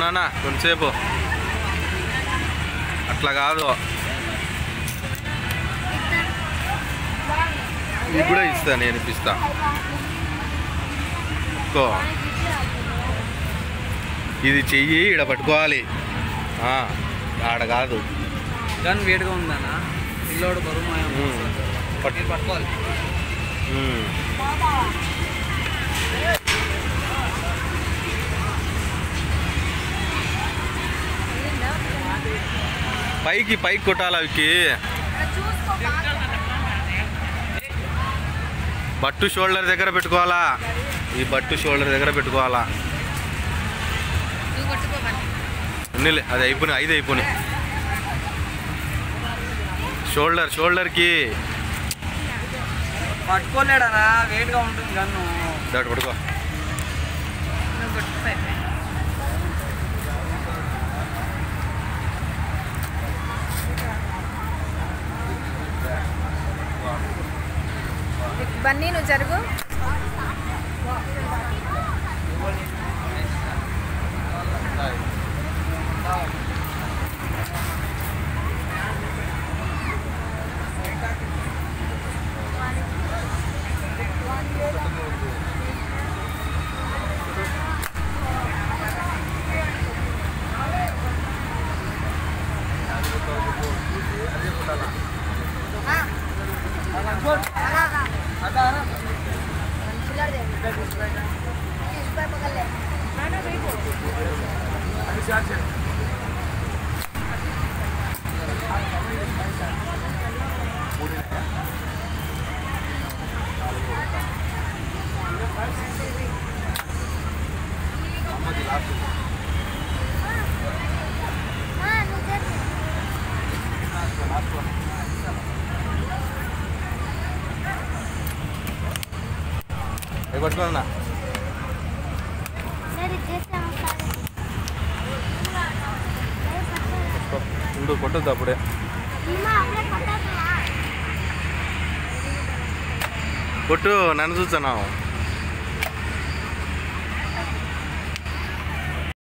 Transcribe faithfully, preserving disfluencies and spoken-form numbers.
ఉన్నానా కొంచెంసేపు అట్లా కాదు ఇది కూడా ఇస్తా నేను ఇప్పిస్తా ఇది చెయ్యి ఇక్కడ పట్టుకోవాలి ఆడ కాదు గన్ వేడిగా ఉందన్నా పిల్లోడు బరువు పట్టుకోవాలి పైకి పైకి కొట్టాలి అవికి బట్టు షోల్డర్ దగ్గర పెట్టుకోవాలా ఈ బట్టు షోల్డర్ దగ్గర పెట్టుకోవాలా అది అయిపోయి ఐదు అయిపోయి షోల్డర్ షోల్డర్కి పట్టుకోలేడనా వెయిట్గా ఉంటుంది గన్ను దాటి పట్టుకో బన్నీ నువ్వు జరుగు పట్టుకోనా ఉండు కొట్టద్దు అప్పుడే కొట్టు నన్ను చూస్తున్నావు